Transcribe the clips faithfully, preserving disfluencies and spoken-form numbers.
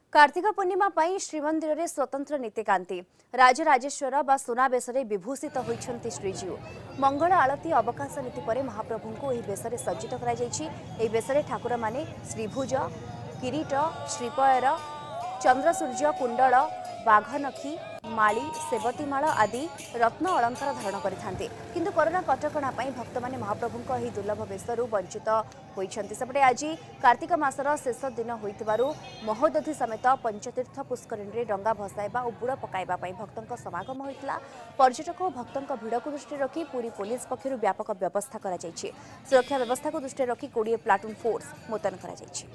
कार्तिक पूर्णिमा पई श्रीमंदिर रे स्वतंत्र नीतिकांति राजराजेश्वर बा सुनाबेश विभूषित होइछंती श्रीजीउ मंगल आलती अवकाश नीति पर महाप्रभु को एही बेसरे सज्जित करा जायछि। एही बेसरे ठाकुर माने श्रीभुज किरीट श्रीपयर चंद्रसूर्य कुंडल बाघनखी माली सेवतीमाल आदि रत्न अलंकार धारण करिथांते किंतु कोरोना कटकणा पई भक्त माने महाप्रभु को एही दुर्लभ बेसरु वंचित होइछंती। सेपटे आज कार्तिक मासर शेष दिन होइतबारु महोदधि समेत पंचतीर्थ पुष्करिणी रे डंगा भसाइबा और बुड़ पकाइबा पई भक्तंक समागम होइतला। पर्यटक और भक्तंक भिड़ को दृष्टि रखी पुरी पुलिस पक्षरु व्यापक व्यवस्था करा जायछि। सुरक्षा व्यवस्था को दृष्टि रखी बीस प्लाटून फोर्स मुतयन करा जायछि।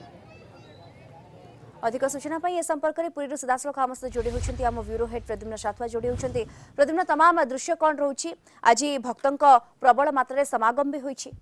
अधिक सूचना पाई ए संपर्क में पुरी सीधासल आम सहित जोड़ी होती आम ब्यूरो हेड प्रद्युम्न साथुआ जोड़ी होती। प्रद्युम्न तमाम दृश्य कौन रोचे आज भक्तों प्रबल मात्रा समागम भी होइछि।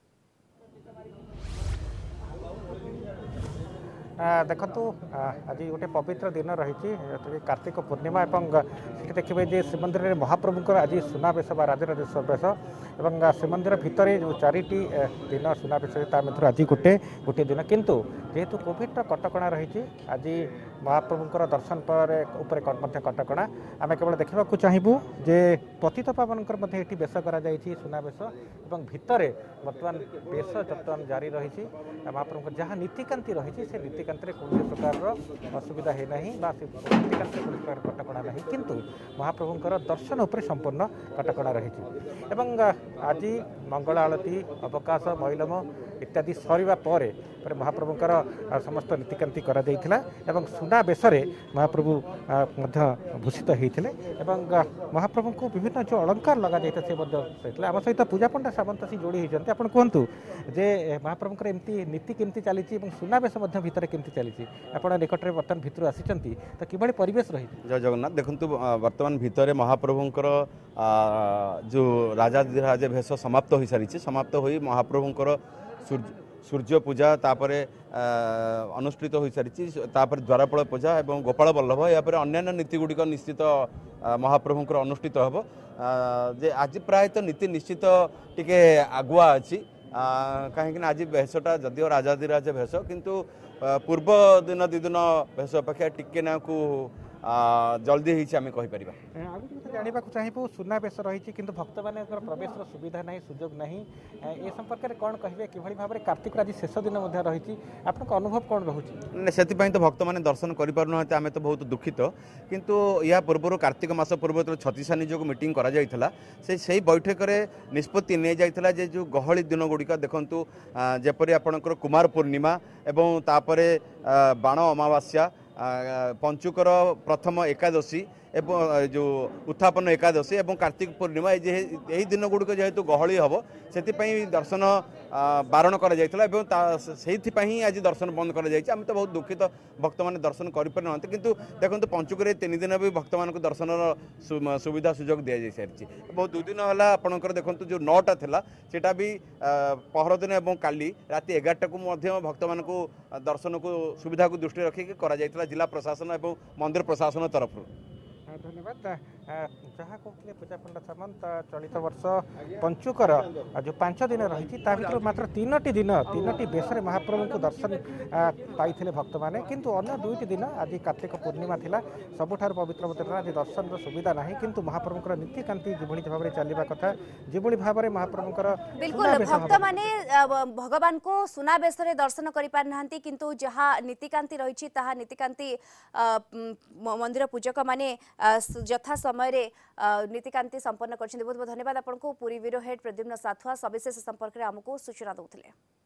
देखु आज गोटे पवित्र दिन रही कार्तिक पूर्णिमा और देखिए जे श्रीमंदिर में महाप्रभुंर आज सुनाबेश बा राजराजेश्वर बेश और श्रीमंदिर भितर जो चारिटी दिन सुनाबेश आज गोटे गोटे दिन किंतु जेहेतु कोविड कटकणा रही आज महाप्रभुंर दर्शन पर उपर कटकणा आम केवल देखा चाहबू जे पतित पावन ये बेश कर सुनाबेश और भितर बर्तमान बेश बर्तमान जारी रही महाप्रभु जहाँ नीतिकांति रही से नीतिकांति कौन प्रकार असुविधा है ना नीतिकांति कौन प्रकार कटकणा ना किंतु महाप्रभुंर दर्शन उपर संपूर्ण कटकणा रही आज मंगल आलती अवकाश महिलम इत्यादि सरिबा परे महाप्रभुंर समस्त नीतिकांति करा जायथिला एवं सुना बेसरे महाप्रभु भूषित होते महाप्रभु को विभिन्न जो अलंकार लगा जाता आम सहित पूजा पंडा सामंत सी जोड़ी होती आप कहतु जे महाप्रभुंर एमती नीति केमती चली सुनाबेश भितर केमती चली आप निकट में बर्तमान भितर आसी तो कि परिवेश रही। जय जगन्नाथ देखु बर्तमान भितर महाप्रभुंर जो राजाधिराज भेष समाप्त हो सारी समाप्त हो महाप्रभुंर सूर्य पूजा तापरे अनुष्ठित हो सारी तापर द्वारपाल पूजा और गोपाल वल्लभ यापर अन्य नीति गुड़िक निश्चित महाप्रभुंर अनुष्ठित हम जे आज प्राय तो नीति निश्चित टिके आगुआ अच्छी कहीं आज भेषटा जदिव राजाधिराज भेष किंतु पूर्व दिन दुदिन भेष अपेक्षा टिके ना को जल्दी आम कहीपर जानवा चाहबू सुनाबेश रही कि भक्त मान प्रवेश सुविधा ना सुजोग ना ए संपर्क में कौन कहे कि भाव में कार्तिक आज शेष दिन रही आप अनुभव कौन रोचे से तो भक्त मैंने दर्शन करें आम तो बहुत दुखित किंतु या पूर्व कार्तिक मास पूर्व जो छत्तीसानी जो मीटिंग करा से बैठक में निष्पत्ति नहीं जाता जो गहली दिन गुड़िक देखु जपरी आपणकर कुमार पूर्णिमा एवं तापरे बाण अमावास्या पंचुकर प्रथम एकादशी एवं जो उत्थापन एकादशी एवं कार्तिक पूर्णिमा यही दिन गुड़िक जेहेतु गहली हम से दर्शन बारण कर आज दर्शन बंद कर आम तो बहुत दुखित भक्त मैंने दर्शन करें किंतु देखो पंचुकर तीन दिन भी भक्त मान दर्शन सुविधा सुजोग दि जा सारी बहुत दुई दिन है आपंकर देखो जो नौटा था सेटा भी पहर दिन और काली राति एगारटा को भक्त मान दर्शन को सुविधा को दृष्टि रखिक जिला प्रशासन और मंदिर प्रशासन तरफ। धन्यवाद जहाँ कहते पूजा पंडा सामंत चलित वर्ष पंचुकर जो पांच दिन रही भर मात्र तीनो दिन तीनो बेसरे महाप्रभु को दर्शन पाई भक्त मैंने किंतु अन्य दुईट दिन आज कार्तिक पूर्णिमा थिला सबुठार पवित्र दिन आज दर्शन सुविधा ना किंतु महाप्रभुंर नीतिकांति जो भाव में चलवा कथा जो भाव में महाप्रभुंर बिल्कुल भक्त माने भगवान को सुनाबेश दर्शन कर पारि नांती किंतु जहाँ नीतिकांति रही नीतिकांति मंदिर पूजक माने यथा समय नीतिकांति संपन्न कर बहुत बहुत धन्यवाद आपको पूरी ब्यूरो हेड प्रद्युम्न साथुआ सविशेष संपर्क में आमको सूचना देते।